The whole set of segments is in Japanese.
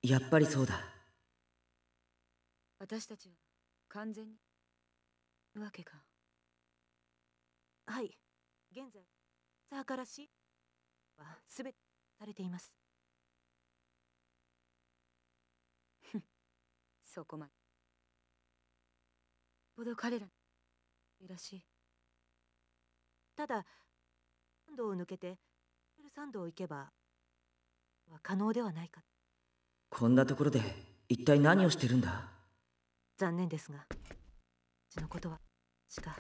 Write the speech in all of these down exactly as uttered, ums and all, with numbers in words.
やっぱりそうだ。 私たちは完全にわけか。 はい、現在サーからしはすべてされています。 そこまで。ほど彼ららしい。 ただ山道を抜けて山道を行けばは可能ではないか。 こんなところで一体何をしてるんだ。 残念ですが、そのことはしか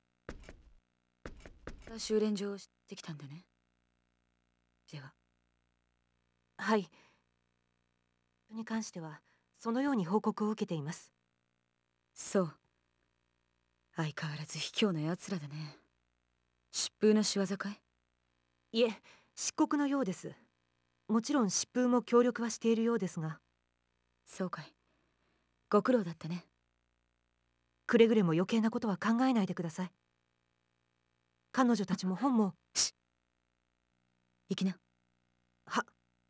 修練場をしてきたんだね。 では、はい。それに関してはそのように報告を受けています。 そう。相変わらず卑怯な奴らだね。疾風の仕業かい？ いえ、漆黒のようです。もちろん疾風も協力はしているようですが。 そうかい。ご苦労だったね。 くれぐれも余計なことは考えないでください。彼女たちも本も。 し行きな。 は。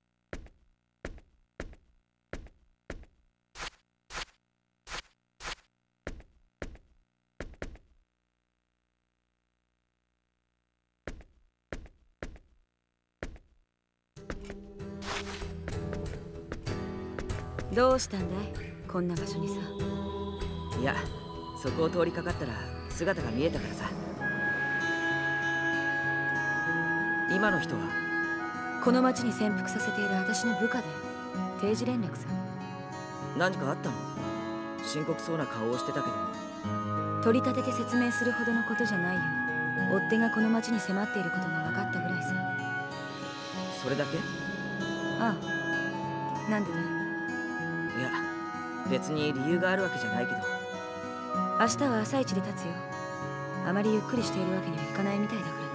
どうしたんだい、こんな場所にさ。 いや、そこを通りかかったら姿が見えたからさ。今の人はこの町に潜伏させている私の部下で定時連絡さ。 何かあったの？深刻そうな顔をしてたけど。 取り立てて説明するほどのことじゃないよ。追っ手がこの町に迫っていることが分かったぐらいさ。 それだけ？ ああ。なんでだい？ いや、別に理由があるわけじゃないけど。 明日は朝一で立つよ。あまりゆっくりしているわけにはいかないみたいだからね。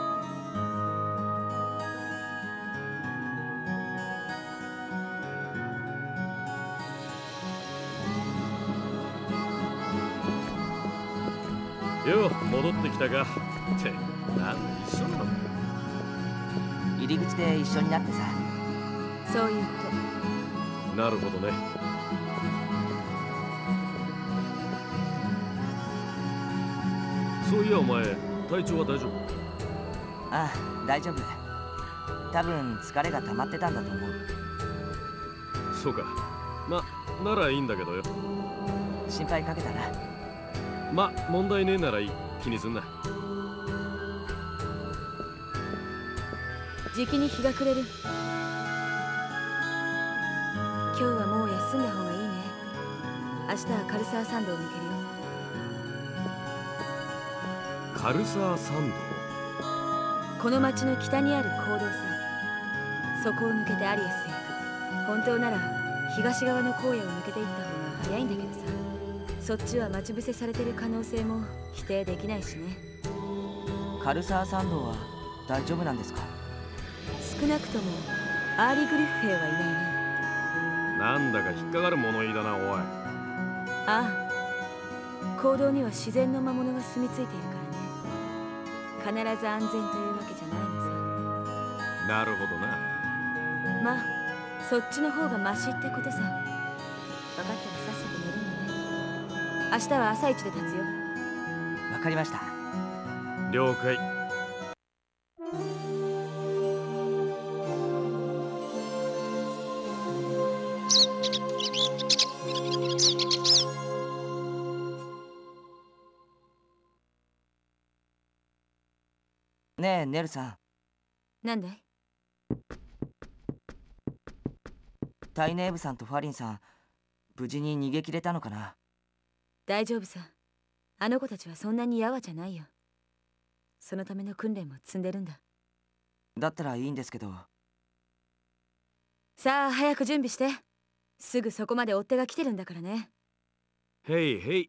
よう、戻ってきたか。ってなんで一緒なの？ 入り口で一緒になってさ。 そういうこと。 なるほどね。そういやお前、体調は大丈夫？ ああ、大丈夫。多分疲れが溜まってたんだと思う。 そうか。ま、ならいいんだけどよ。 心配かけたな。 ま、問題ねえならいい。気にすんな。 じきに日が暮れる。今日はもう休んだ方がいいね。明日はカルサー山道を抜けるよ。 カルサー山道？ この町の北にある坑道さ。そこを抜けてアリエスへ行く。本当なら東側の荒野を抜けていった方が早いんだけどさ。そっちは待ち伏せされてる可能性も否定できないしね。 カルサー山道は大丈夫なんですか？ 少なくともアーリ・グリフ兵はいないね。 なんだか引っかかる物言いだな、おい。 ああ。坑道には自然の魔物が住み着いているからね。必ず安全というわけじゃないのさ。 なるほどな。 まあそっちの方がマシってことさ。分かったらさっさと寝るのね。明日は朝一で立つよ。 わかりました。 了解。 ねえ、ネルさん。 なんだい？ タイネーブさんとファリンさん、無事に逃げ切れたのかな？ 大丈夫さ。あの子たちはそんなにやわじゃないよ。そのための訓練も積んでるんだ。 だったらいいんですけど。 さあ早く準備して。すぐそこまで追っ手が来てるんだからね。 へいへい。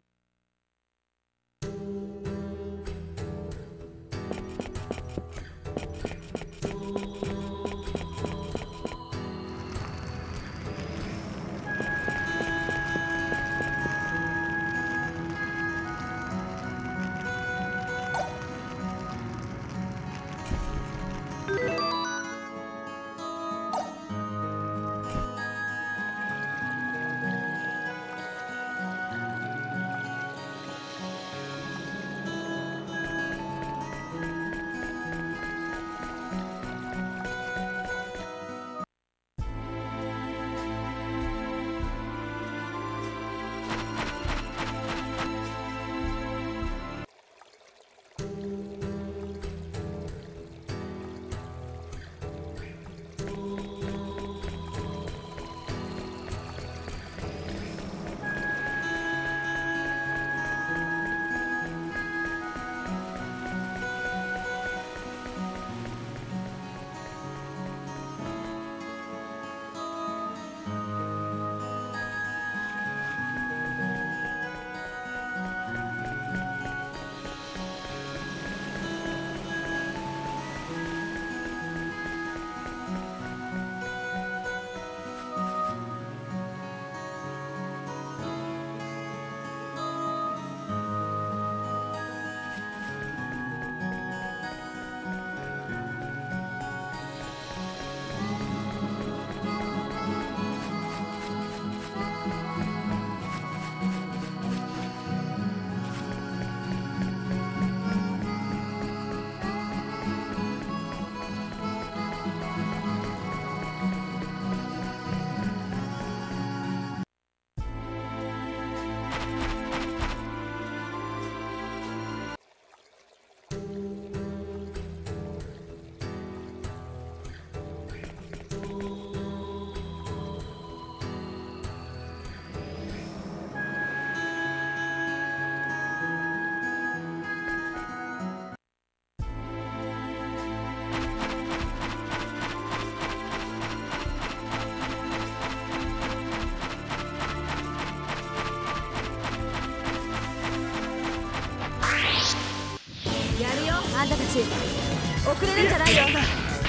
んたたち遅れるんじゃないよ。はっ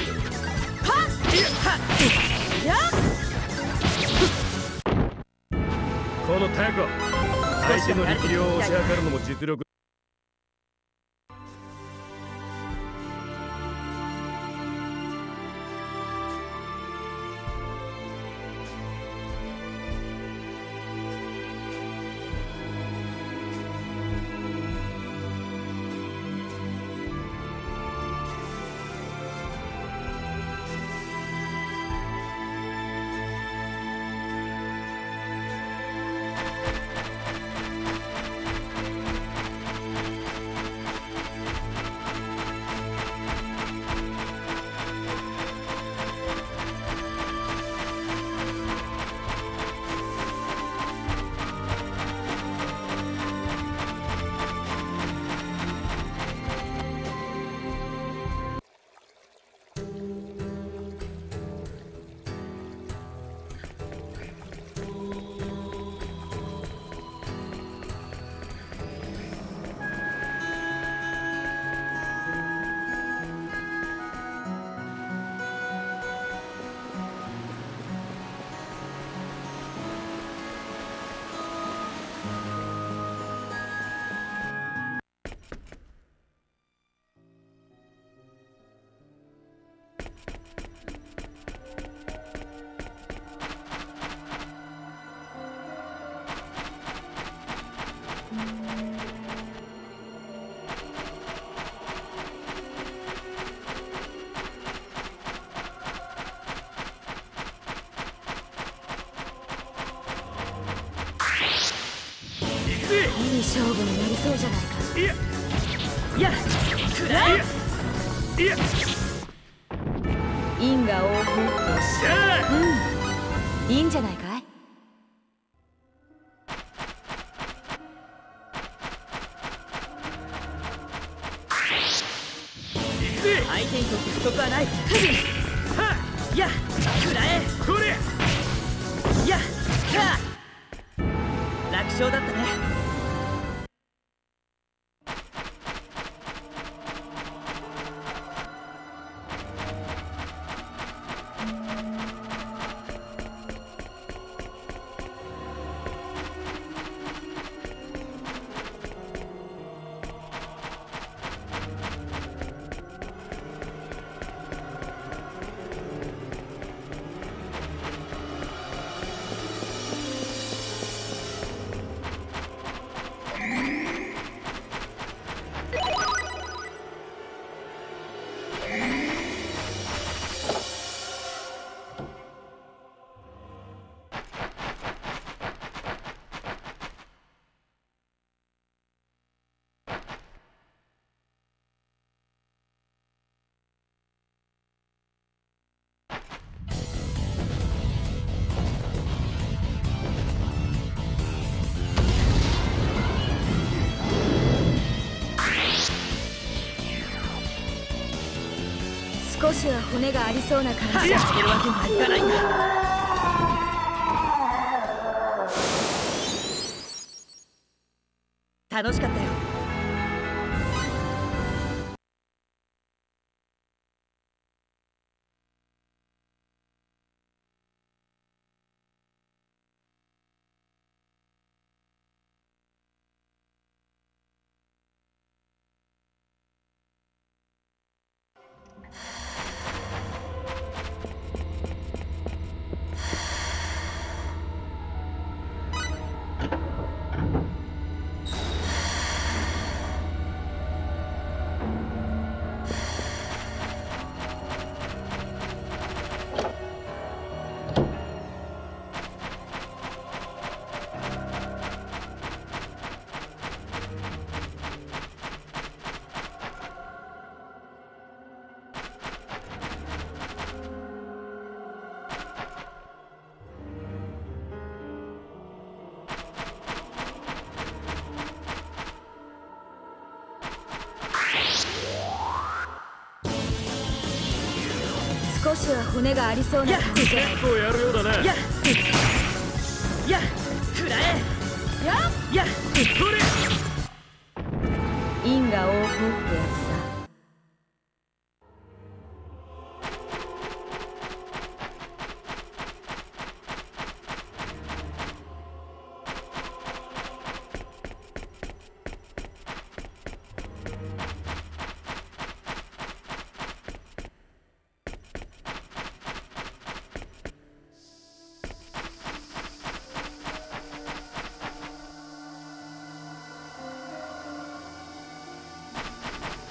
やっこのタコ、相手の力量を推し量るのも実力。 いい勝負になりそうじゃないか。 いやいやくらえいや因果応報ってうんいいんじゃないかい。 相手にとって不足はない。はっやくらえこれやは楽勝だったね。 少しは骨がありそうな感じ。 あげるわけにはいかないんだ。楽しかったよ。 少しは骨がありそうな感じ。 結構やるようだね。 ややくらえややこれ因果応報ってやつさ。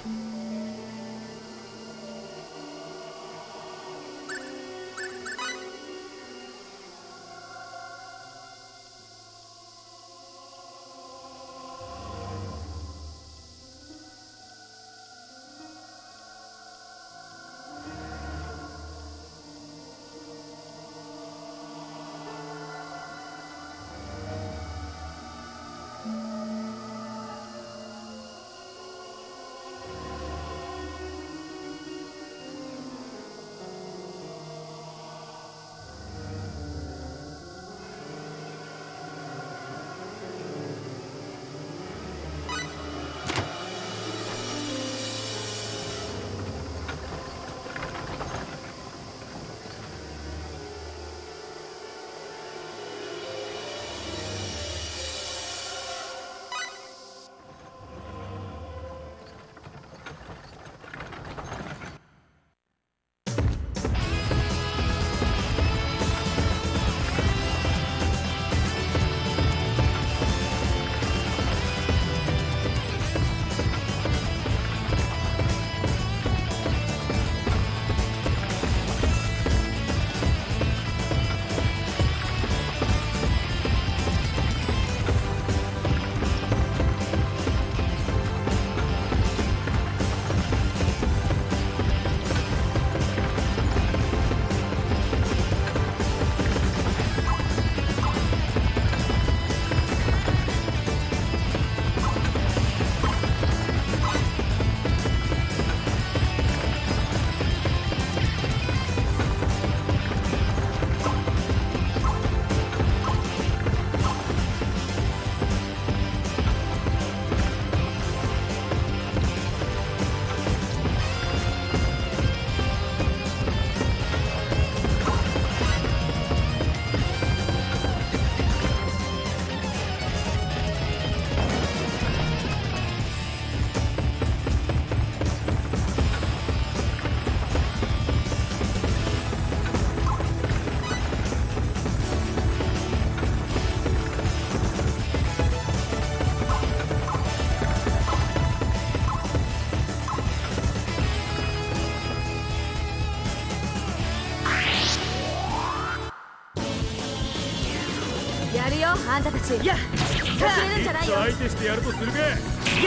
やるよあんたたち。いや忘れるんじゃないよ。 相手してやるとするか。いや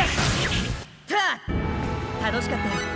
た楽しかったよ。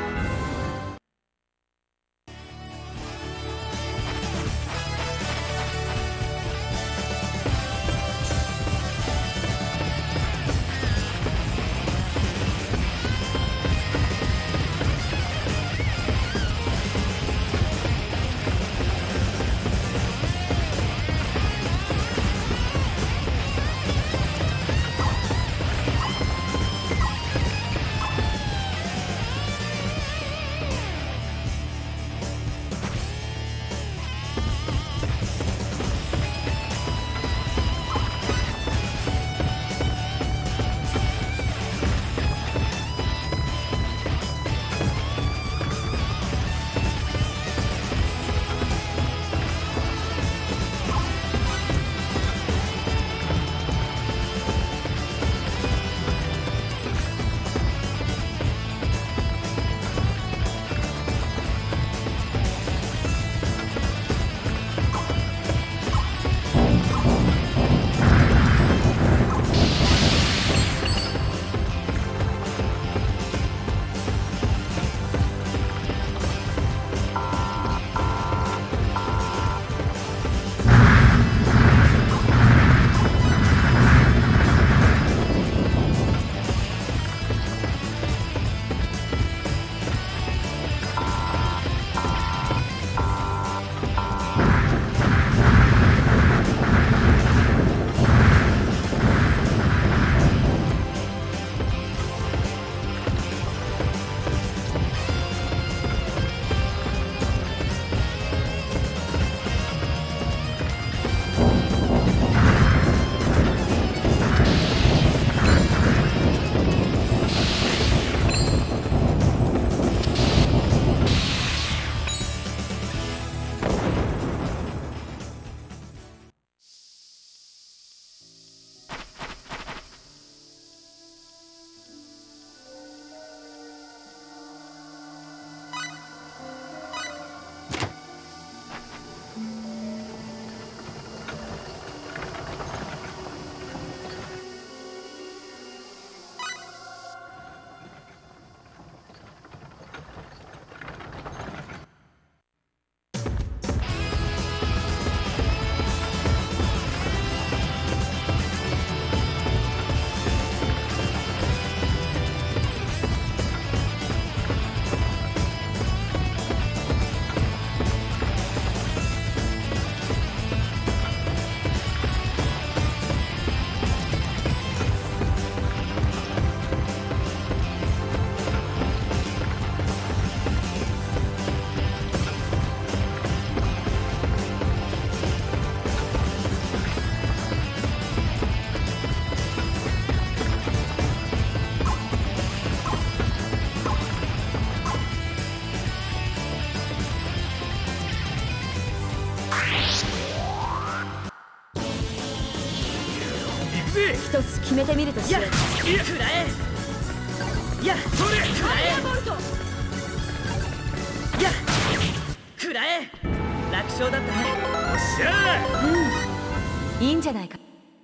決めてみるとしよう。 いや食らえ。いやそれ食らえ。ボルト。いや食らえ。楽勝だったね。よっしゃー。うん、いいんじゃないか。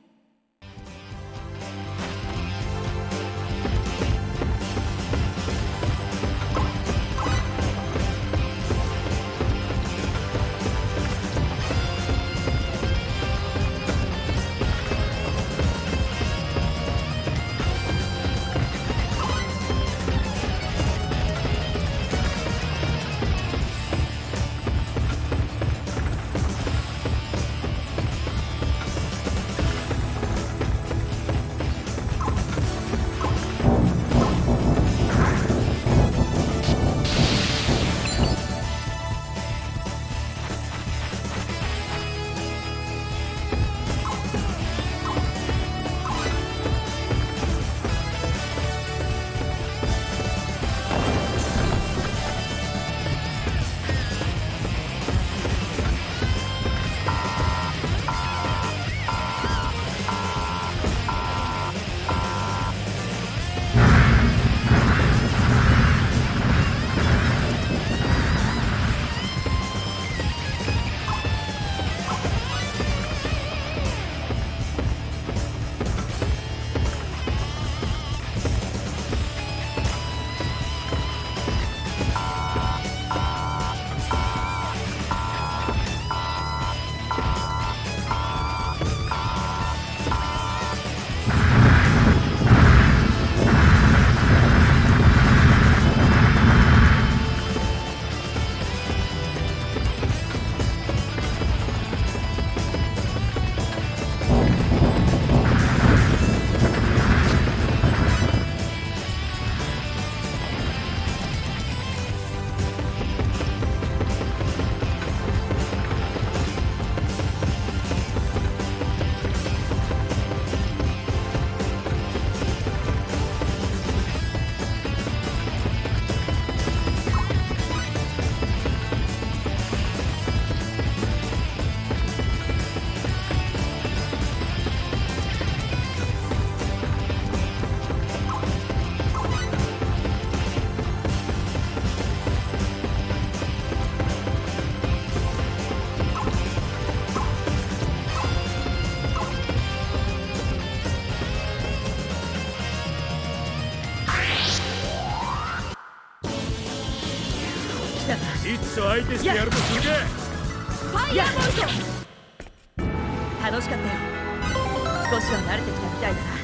いっそ相手してやるとするか。 ファイヤーボルト。楽しかったよ。少しは慣れてきたみたいだな。